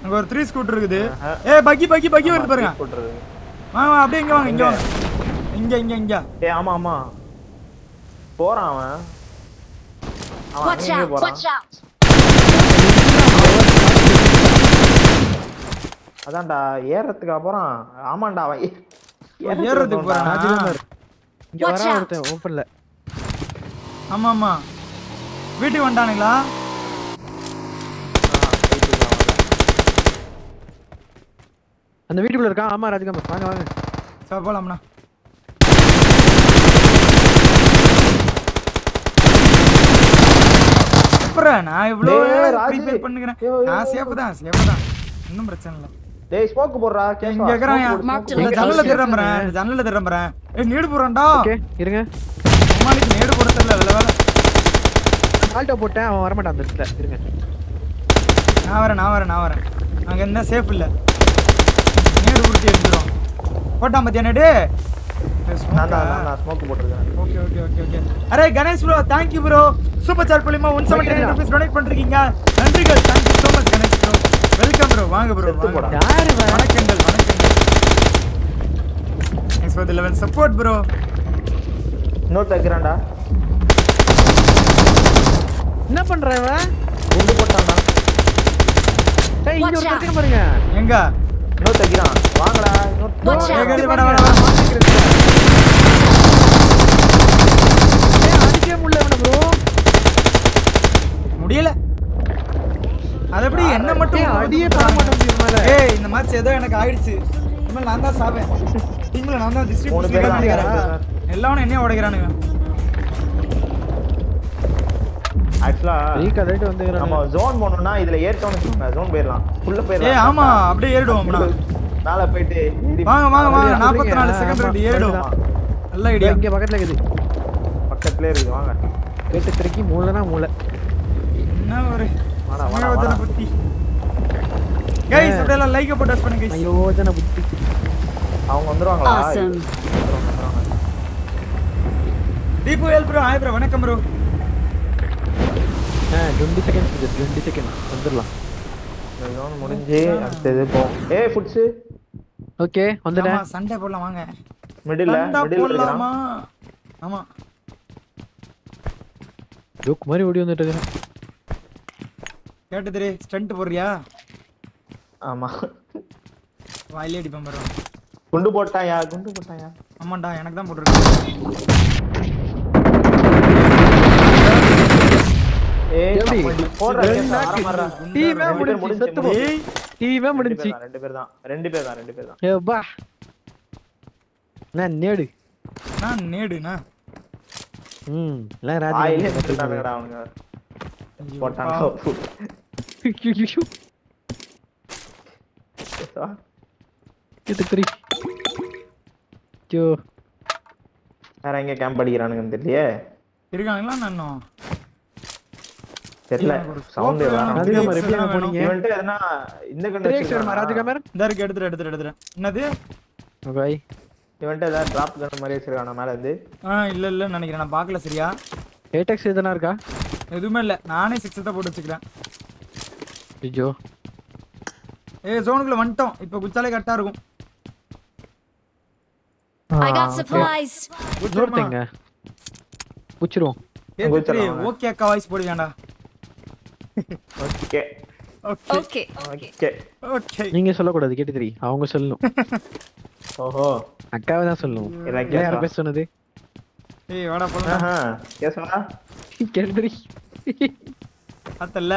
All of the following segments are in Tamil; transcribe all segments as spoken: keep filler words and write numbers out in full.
அங்க ஒரு த்ரீ ஸ்கூட்டர் இருக்குது. ஏய் பக்கி பக்கி பக்கி வருது பாருங்க. வாங்க அப்படியே இங்க வாங்க இங்க வாங்க. இங்க இங்க இங்க. ஏய் ஆமா ஆமா. போறான் அவன். அவன் அங்க போறான். அதான்டா ஏறதுக்கு அப்புறம் ஆமாண்டா அவன் ஏறதுக்கு போறான். இங்க வரா ஒருத்தன் ஓபன்ல. ஆமா ஆமா. வீட்டுக்கு வந்தானுங்களா? அந்த வீட்டுக்குள்ள இருக்கான். ஆமா ராஜ்குமார் வாங்க வாங்க. சரி போலாம்ண்ணா. அப்புறம் நான் இவ்ளோ ப்ரீபேர் பண்ணுகிறேன். நான் சேஃப் தான் சேஃப் தான். இன்னும் பிரச்சனை இல்ல. டேய் ஸ்மோக் போடுறா. இங்க இருக்கறான். ஜன்னல்ல திரும்பறேன். ஜன்னல்ல திரும்பறேன். ஏய் நீடு போறடா. ஓகே இருங்க. அம்மாளுக்கு நீடு போட தெரியல வேற வேற. ஆல்டோ போட்டேன். அவன் வர மாட்டான் அந்த இடத்துல. இருங்க. நான் வரேன் நான் வரேன் நான் வரேன். அங்க என்ன சேஃப் இல்ல. நீடு உருட்டி எடுத்துறோம். போட்டான் பாத்தியா நீடு? நான் தான் நான் ஸ்மோக் போட்டுறேன். Okay okay okay okay. அரே Ganesh bro thank you bro. Super chat மூலமா one seventy-nine rupees டொனேட் பண்றீங்க. நன்றிகள். thank you so much Ganesh bro. Welcome bro. வாங்க bro. யாரு வணக்கங்கள் வணக்கங்கள். Thanks for the eleven support bro. Note வைக்கறான்டா. என்ன பண்ற இவன்? குண்டு போட்டான்டா. ஏய் இங்க ஒரு கட்டின பாருங்க. எங்க? நோட் வைக்கறான். வாங்கடா. நோட். ஏய் வட வட வட. ஏய் அடிக்கவே முடியல இவன bro. முடியல. அது எப்படி என்ன மட்டும் அடியே பண்ண மாட்டேங்குது மேல. ஏய் இந்த மாதிரி ஏதோ எனக்கு ஆயிடுச்சு. இனிமே நான் தான் சாவேன். டீம்ல நான் தான் டிஸ்ட்ரிபியூட் பண்ணிக்கிறேன். எல்லாரும் என்னைய உடைக்கறானுங்க. ஆக்சுவலா ரீகா ரைட் வந்துங்கறானே. நம்ம ஜோன் போணும்னா இதுல ஏர்டவுன் வச்சுக்கோங்க. ஜோன் போயிரலாம். ஃபுல்ல போயிரலாம். ஏய் ஆமா அப்படியே ஏறிடுவோம்டா. மேல போயிட்டு வாங்க வாங்க வாங்க நாற்பத்தி நாலு செகண்ட் ரெடி ஏறிடுவோம். நல்ல ஐடியா. இங்க பக்கத்துல இருக்குது. பக்கத்துலயே இருக்கு வாங்க. கேட்டு திருக்கி மூளைனா மூளை. என்ன ஒரு வாடா வாடா யோஜன புத்தி. गाइस இதெல்லாம் லைக் போட்டு டச் பண்ணுங்க गाइस. யோஜன புத்தி. அவங்க வந்துருவாங்களா? Awesome. தீபு எல் ப்ரோ ஹாய் ப்ரோ வணக்கம் ப்ரோ. ஆ twenty seconds இது twenty seconds வந்துறலாம். ஜோன் முடிஞ்சு அடுத்து போ. ஏய் ஃபுட்ஸ். ஓகே வந்துட்டேன். ஆமா சண்டே போடலாம் வாங்க. மிடில்ல மிடில்ல போடலாமா? ஆமா. ஜோக் மாதிரி ஓடி வந்துட்டு இருக்கேன். கேட்டதுரே ஸ்டண்ட் போறியா? ஆமா. வாயிலே அடிப்பேன் ப்ரோ. குண்டு போட்டாயா? குண்டு போட்டாயா? ஆமாடா எனக்கு தான் போட்டுருக்கு. ஏய் போடுறா மாறா. டீமே முடிஞ்சு செத்து போ. டீமே முடிஞ்சு. ரெண்டு பேர் தான். ரெண்டு பேர் தான். ரெண்டு பேர் தான். ஏ பா. நான் நேடு. நான் நேடுனா. ம் எல்லாம் ராஜி ஆயிலே எடுத்துட்டாங்கடா அவங்க. போட்டாங்க. இது த்ரீ. ஜோ. வேற எங்க கேம்ப் அடிக்கறானுங்கன்னு தெரியலையே. இருக்காங்களா நானோ? தெரியல. சவுண்ட் வராது. அதுக்கு மாதிரி எப்படி போனீங்க? இவன்ட்ட எதனா இந்த கண்டிஷன் ராஜ்குமார் இந்த இருக்கு எடுத்து எடுத்து எடுத்து. என்னது? ஓகே. இவன்ட்ட ஏதா டிராப் கன் மாதிரி வச்சிருக்கானா மேல இருந்து? ஆ இல்ல இல்ல நினைக்கிறேன் நான் பார்க்கல சரியா. ஏடெக்ஸ் எதனா இருக்கா? எதுவுமே இல்ல. நானே six தான் போட்டு வச்சிருக்கேன். ஐயோ. ஏய் ஜோனுக்குள்ள வந்துட்டோம். இப்போ குச்சாலே கரெக்ட்டா இருக்கும். I got supplies. குச்சறங்க. குச்சிரோம். ஏய் ஓகே அக்கா வாய்ஸ் போடுங்கடா. Okay. Okay. Okay. Okay. Okay. நீங்க சொல்ல கூடாது கேட்டி த்ரீ. அவங்க சொல்லணும். ஓஹோ. அக்காவே தான் சொல்லணும். எனக்கு யார் பேச சொன்னது? ஏய் வாடா போலாம். ஆஹா. கேசவா? கேட்டி த்ரீ. அத்தல்ல.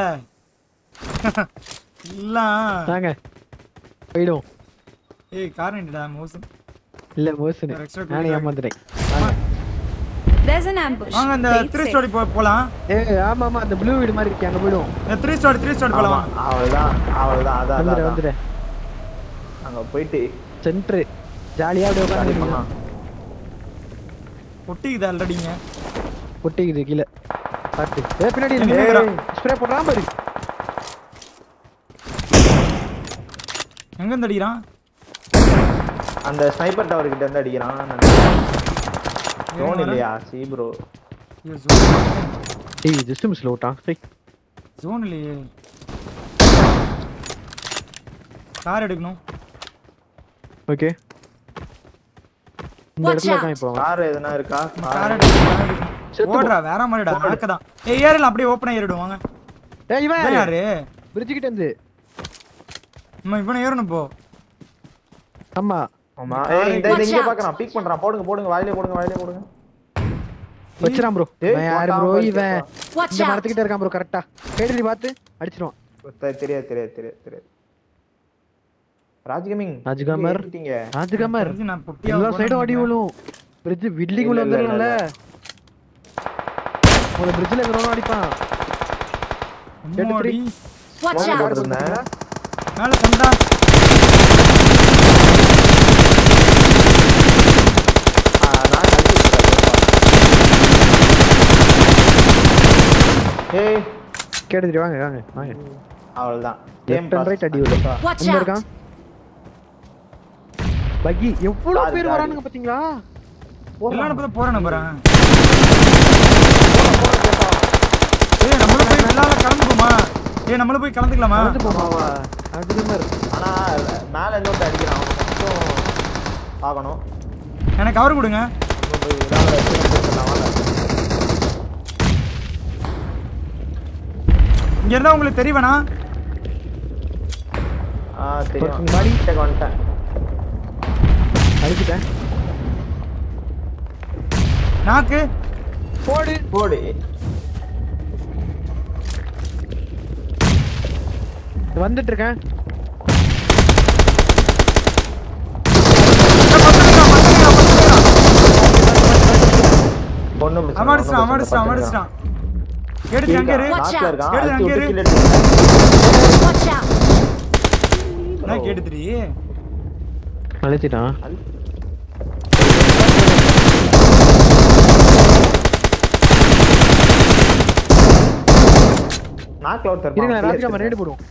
இல்ல. வாங்க. போய்டும். ஏய் கார்னடா மோசன். இல்ல மோசன். நானே ஏமாந்துட்டேன். வாங்க. There's an ambush. வாங்க அந்த three story போலாம். ஏய் ஆமா ஆமா அந்த ப்ளூ வீடு மாதிரி இருக்கு அங்க போய்டும். இந்த three story three story போலாம். அவ்வளவுதான் அவ்வளவுதான் அதான் வந்துரு வந்துரு. அங்க போயிட்டு சென்டர் ஜாலியா அப்படியே உட்கார்ந்திருக்கலாம். பொட்டிக்குது ஆல்ரெடிங்க. பொட்டிக்குது கீழ. பாத்து. ஏய் பின்னாடி இருக்கு. ஸ்ப்ரே போடுறான் பாரு. எங்க இருந்து அடிக்குறான்? அந்த ஸ்னைப்பர் டவர் கிட்ட இருந்து அடிக்குறான். ஜோன் இல்லையா? See bro. ஏய் ஜஸ்ட் மிஸ்ல ஓட்டான். சரி. ஜோன் இல்லையே. கார் எடுக்கணும். ஓகே இந்த இடத்துல இருக்கான் இப்போ கார் எதுனா இருக்கா? கார் எடுக்கணும். ஓடுறா வேற மாதிரிடா நடக்கதான். ஏய் ஏறலாம் அப்படியே ஓபனா ஏறிடுவாங்க. ஏய் இவன் இவன் யாரு? பிரிட்ஜ் கிட்ட இருந்து நம்ம இவனை ஏறணும் போ. ஆமா ஆமா. ஏய் இந்த இங்க பார்க்கறான். பீக் பண்றான். போடுங்க போடுங்க வாயிலே போடுங்க வாயிலே போடுங்க. வச்சிராம் ப்ரோ. இவன் யாரு ப்ரோ இவன்? Watch இந்த out! மரத்துக்கிட்ட இருக்கான் ப்ரோ கரெக்ட்டா. கேடி பார்த்து அடிச்சிடுவான். தெரியாது தெரியாது தெரியாது தெரியாது. ராஜ் கேமிங் ராஜ்கமர் ஏத்திட்டீங்க. ராஜ்கமர் நான் பொட்டியா எல்லா சைடும் அடி விழும். பிரிட்ஜ் பில்டிங் உள்ள வந்துறல. ஒரு பிரிட்ஜ்ல இருக்கறவன அடிப்பான். மோடி. Watch out! போடுறேன். மேல சந்தா. ஆ நான் அடிச்சு ஏய் கேடி வாங்க வாங்க வாங்க. அவ்வளவுதான். லெஃப்ட் அண்ட் ரைட் அடி விழும். Watch இங்க out! இருக்கான். பக்கி எவ்வளவு பேர் வரானுங்க பாத்தீங்களா? எல்லாம் இப்ப போறேன் நம்பறேன். ஏய் நம்மள போய் வெள்ளால கிளம்புமா? ஏய் நம்மள போய் கலந்துக்கலாமா? வந்து போமாவா? ராஜ்கமர் ஆனா மேல இருந்து வந்து அடிக்கிறான். அவன் மட்டும் பார்க்கணும். எனக்கு கவர் கொடுங்க. இங்க இருந்தா உங்களுக்கு தெரியவனா? ஆ தெரியும். பாடி கிட்ட வந்துட்டேன். அடிச்சிட்டேன். நாக்கு போடு போடு. வந்துட்டு இருக்கேன். பொண்ணு மிஸ். அமர்ஸ்டா அமர்ஸ்டா அமர்ஸ்டா. கேடி அங்க இரு. நாக்குல இருக்கான். கேடி அங்க இரு. கில் எடுத்து. Watch out! நான் கேடுதுடி. அழைச்சிட்டான். நாக்குல ஒருத்தர் இருங்க இருப்பான். ராஜ்கமர் ரேட் போடுவோம்.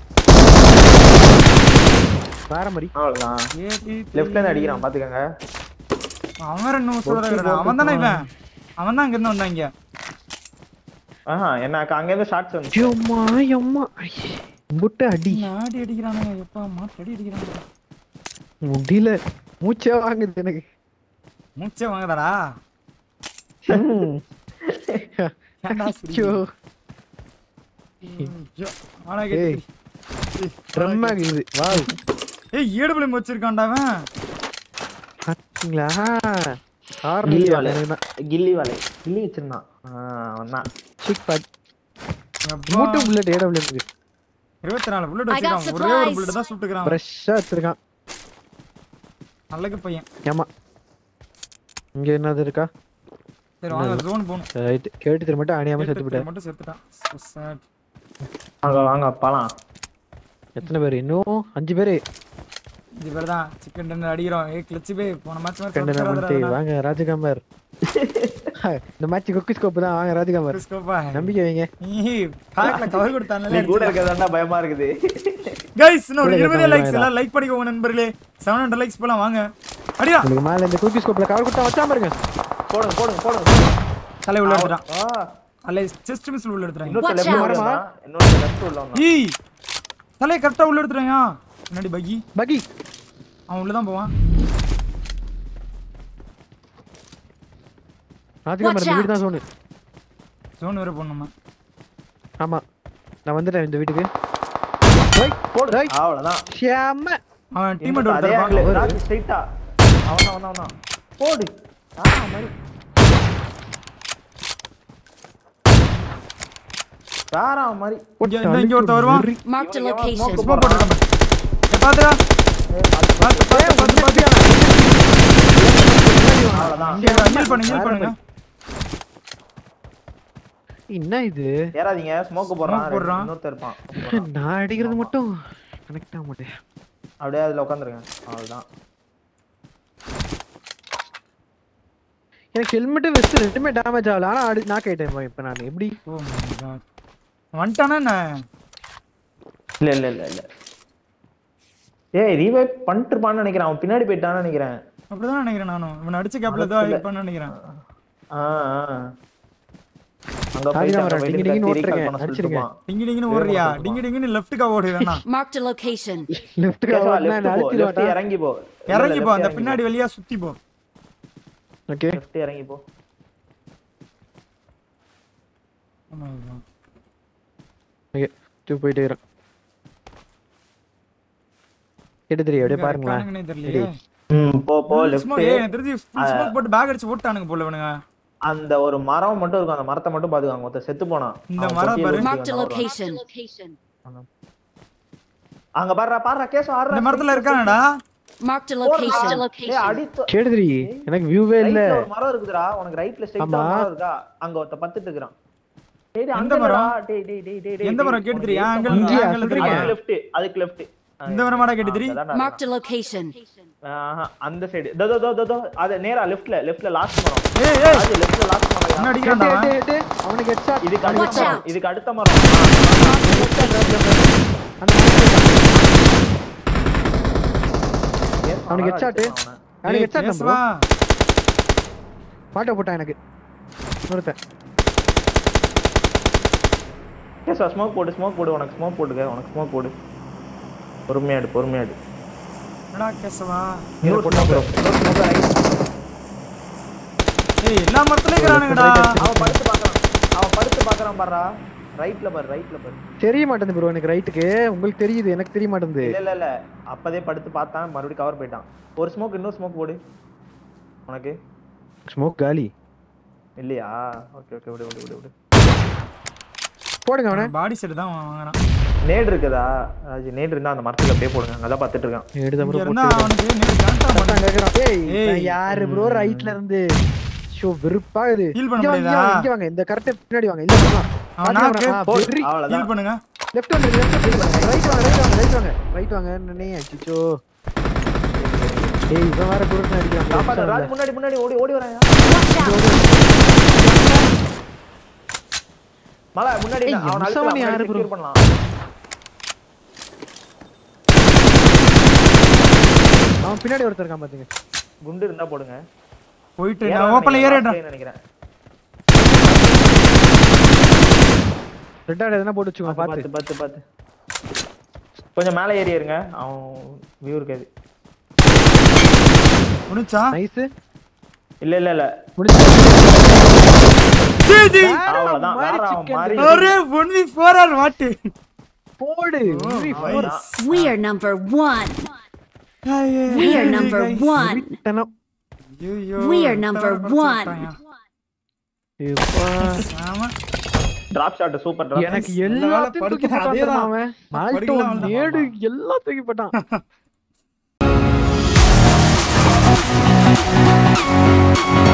வேற மாதிரி. அவ்வளவுதான். கேடி லெஃப்ட்ல இருந்து அடிக்கிறான் பாத்துக்கங்க. அவன் இன்னும் சொல்றடா. அவன் தானே இவன். அவன் தான் இங்க இருந்து வந்தாங்க. ஆஹா எனக்கு அங்க இருந்து ஷாட்ஸ் வந்து. அம்மா அம்மா முட்டை அடி நாடி அடிக்கிறானுங்க. எப்பா மாட்டடி அடிக்கிறானுங்க. முடியல. மூச்சே வாங்குது எனக்கு. மூச்சே வாங்குதாடா. ஏன்டா சிரி? ஐயோ ஐயோ ஆனா கேடி. ட்ரம் ஆகுது. வாவ். ஏய் ஏடுபுளம் வச்சிருக்கான்டா அவன். பாத்தீங்களா? கில்லி வாலை. கில்லி வாலை. கில்லி வச்சிருந்தான். ஆ அவன்தான். சிக் பாட். மூட்டு புல்லட் ஏடபிள்யூ இருக்கு. இருபத்தி நாலு புல்லட் வச்சிருக்கான். ஒரே ஒரு புல்லட் தான் சுட்டுக்கறான். ஃப்ரெஷ்ஷா வச்சிருக்கான். நல்ல பையன். ஏமா இங்க என்னது இருக்கா? சரி வாங்க ஜோன் போணும். ரைட். கேட்டு திரும்ப மட்டும் அணியாம செத்து போயிட்டான். மட்டும் செத்துட்டான். So sad. வாங்க வாங்க பாலாம். எத்தனை பேர்? இன்னும் அஞ்சு பேர். இது பேர் தான் சிக்கன் டின்னர் அடிக்கிறோம். ஏய் கிளட்ச் பே போன மேட்ச் மாதிரி கண்டன வந்து வாங்க ராஜகமர். இந்த மேட்ச் குக்கி ஸ்கோப் தான். வாங்க ராஜகமர். ஸ்கோப்பா நம்பிக்கை வைங்க. நீ பேக்ல கவர் கொடுத்தானே. நீ கூட இருக்கறதா பயமா இருக்குது. गाइस இன்னும் இருபது லைக்ஸ் எல்லாம் லைக் பண்ணிக்கோங்க நண்பர்களே. ஏழு நூறு லைக்ஸ் போலாம் வாங்க. அடிடா. உங்களுக்கு மேல இந்த குக்கி ஸ்கோப்ல கவர் கொடுத்தா வச்சா பாருங்க. போடுங்க போடுங்க போடுங்க. தலை உள்ள எடுத்துறான். ஆ அல்ல செஸ்ட் மிஸ் உள்ள எடுத்துறான். இன்னொரு லெஃப்ட் வரமா? இன்னொரு லெஃப்ட் உள்ள வந்தா. ஈ தலை கரெக்ட்டா உள்ள எடுத்துறான்யா. என்னடி பகி? பகி அவன் உள்ள தான் போவான். ராஜகமர் இந்த வீடு தான் சோனு. ஜோன் வர போணுமா? ஆமா நான் வந்துட்டேன் இந்த வீட்டுக்கு. ஓய் போடு. ஓய் அவ்வளவுதான். ஷியாம அவன் டீம்மேட் அதே ஒருத்தர் ஆங்கிள் பாக்க. ராஜ் ஸ்ட்ரைட்டா. அவன் அவன் அவன் போடு. ஆ மாதிரி. சாரா மாதிரி. இங்க இங்க ஒருத்தர் வருவான். Marked a location. ஸ்மோ போட்டுறான். ஏ பாத்துடா. பாத்து பாத்து பாத்து பாத்து. அவ்வளவுதான். ஹீல் பண்ணு ஹீல் பண்ணுங்க. என்ன இது? ஏறாதீங்க ஸ்மோக் போடுறான். Smoke போடுறான். இன்னொருத்தர் இருப்பான். நான் அடிக்கிறது மட்டும் கனெக்ட் ஆக மாட்டேன். அப்படியே அதுல உட்கார்ந்துருங்க. அவ்வளவுதான். எனக்கு ஹெல்மெட் வெஸ்ட் ரெண்டுமே டேமேஜ் ஆகல. ஆனா அடி நாக் ஆயிட்டேன் இப்போ நான். எப்படி? Oh my God. வந்துட்டானா என்ன? இல்ல இல்ல இல்ல இல்ல. ஏய் ரீவைவ் பண்ணிட்டுப்பான்னு நினைக்கிறேன். அவன் பின்னாடி போயிட்டான்னு நினைக்கிறேன். அப்படிதான் நினைக்கிறேன் நானும். இவன் அடிச்ச கேப்ல ஏதோ ஹிட் பண்ண நினைக்கிறேன். ஆ ஆ அங்க தாடி போய் தான் அங்க வரேன். போய் டிங்கு டிங்குன்னு recall ஓட்டுறேங்க. பண்ண அடிச்சிருங்க. சொல்லிட்டுப்பான். டிங்கி டிங்கின்னு ஓடுறியா டிங்கி டிங்கின்னு லெஃப்ட்டுக்கா ஓடு வேணா Marked a location. லெஃப்ட்க்கு கேசவா, ஓடுனா left என்ன போ, left அழுத்திடுவாடா. இறங்கி போ. இல்ல, இறங்கி போ left அந்த இறங்கி பின்னாடி வழியா சுத்தி போ ஓகே left இறங்கி போ. ஓகே தூ போயிட்டே இரு. கேட்டு தெரியும் அப்படியே பாருங்களேன். காணுங்கனே தெரியலையே ம் போ போ left. ஸ்மோக் ஏய் எனக்கு தெரிஞ்சு ஸ்மோக் போட்டு பேக் அடிச்சு ஓட்டானுங்க போல இவனுங்க அந்த ஒரு மரம் மட்டும் இருக்கும், அந்த மரத்தை மட்டும் பாத்துக்காங்க. மொத்த செத்து போனான். இந்த அவன் மரம் கொட்டியை பாரு. வெட்டி Marked a வந்தான் location. அங்க பாருடா பாருடா கேஸ் ஆடுறா. இந்த மரத்துல இருக்கானடா Marked a location. டேய் அடித்து கேட்டு தெரியும் எனக்கு வியூவே இல்ல. ரைட்ல ஒரு மரம் இருக்குதுடா. உனக்கு ரைட்ல ஸ்ட்ரைட்டா ஆமா. மரம் இருக்கா? அங்க ஒருத்த பத்துட்டு இருக்கான். டேய் டேய், எந்த அங்க மரம்? இல்லடா. டேய் டேய் டேய் டேய் டேய். எந்த மரம் கேட்டு தெரியா ஆங்கிள் இங்கேயா? ஆங்கிள் சொல்றீங்க. தெரியா அதுக்கு லெஃப்ட், அதுக்கு லெஃப்ட். இந்த மரமாடா கேட்டு தெரி Marked a location. ஆஹா அந்த சைடு. தோ தோ தோ தோ அது நேரா லெஃப்ட்ல, லெஃப்ட்ல லாஸ்ட் மரம். ஏய் ஏய் அது லெஃப்ட்ல லாஸ்ட் மரம். என்ன யா. அடிக்கிறான்டா டேய், அவன்? டேய், டேய், அவனுக்கு ஹெட்ஷாட். இதுக்கு அடுத்த Watch மரம், out. இதுக்கு அடுத்த மரம். அந்த அவனுக்கு ஹெட்ஷாட். அவனுக்கு ஹெட்ஷாட் பேசுவா நம்பர். பாட்ட போட்டான் எனக்கு. ஒருத்தன். கேஸ் ஸ்மோக் போடு, ஸ்மோக் போடு. உனக்கு ஸ்மோக் போடுங்க, உனக்கு ஸ்மோக் போடு. பொறுமையாடு, பொறுமையாடு. என்னடா கேசவா இன்னொரு ஸ்மோக், இன்னொரு ஸ்மோக் ரைட். ஏய் எல்லா மரத்துலயும் இருக்கறானுங்கடா அவன் படுத்து பார்க்கறான். அவன் படுத்து பார்க்கறான் பாருடா. ரைட்ல பாரு, ரைட்ல பாரு. தெரிய மாட்டேங்குது ப்ரோ எனக்கு ரைட்டுக்கு. உங்களுக்கு தெரியுது எனக்கு தெரிய மாட்டேங்குது. இல்ல இல்ல இல்ல அப்பதே படுத்து பார்த்தான், மறுபடியும் கவர் போயிட்டான். ஒரு ஸ்மோக், இன்னொரு ஸ்மோக் போடு உனக்கு. ஸ்மோக் காலி. இல்லையா? ஓகே ஓகே விடு விடு விடு விடு. போடுங்க அவனை. பாடி செட் தான் வாங்குறான் நேட் இருக்குதா? ராஜி நேட் இருந்தா அந்த மரத்துல அப்படியே போடுங்க. அங்க தான் பார்த்துட்டு இருக்கான். எடுத இங்க ப்ரோ இருந்தா போட்டு. அவனுக்கு நேத்து கரெக்ட்டா போட்டான் மாட்டான் கேக்குறான். ஏய் ஏய். நான் யாரு ப்ரோ ரைட்ல இருந்து ஷோ வெறுப்பாகுது. Heal பண்ண இங்க வாங்க, இங்க முடியாதா? வாங்க, இங்க வாங்க. இந்த கரெக்ட்டா பின்னாடி வாங்க. இல்ல பண்ணலாம். அவன் நாக்கு அவ்வளவுதான். ஹீல் பண்ணுங்க லெஃப்ட் வாங்க, லெஃப்ட் வாங்க. ரைட் வாங்க, ரைட் வாங்க, ரைட் வாங்க. ரைட் வாங்க. நனே அச்சோ. ஏய் இவன் வேற குருட்டு அடிக்கிறான். காப்பாத்து ராஜ். முன்னாடி முன்னாடி ஓடி ஓடி வரான். Watch out. மலை முன்னாடி ஏய், அவன் எம்சவன் அழுத்தலாம், யாரு முன்னாடி bro? secure பண்ணலாம். அவன் பின்னாடி ஒருத்தர் இருக்கான் பாத்துங்க. குண்டு இருந்தா போடுங்க. போயிட்டு ஏறா நான் ஓப்பன்ல நினைக்கிறேன், ஏறேன்டா last line நினைக்கிறேன். ரெட் ஆட் எதனா போட்டு வச்சுக்கோ பாத்து. பாத்து பாத்து பாத்து. கொஞ்சம் மேலே ஏறி இருங்க. அவன் வியூ இருக்காது. முடிச்சா நைஸ். இல்ல இல்ல இல்ல முடிச்சு. ஜி ஜி அவ்வளவுதான். வேற அவன் மாறி அரே one v four ஆர் வாட் போடு. உரி போடு. We are number one. We are number one. தனம். We are number one. ஏப்பா. ஆமா டிராப் ஷாட் சூப்பர் டிராப். எனக்கு நல்ல வேளை எல்லாத்தையும் தூக்கி படுக்க போட்டான் அதேதான். அவன். மால்டோ படிக்கலாம் அவன்தான். நேடு எல்லாம் தூக்கி போட்டான்.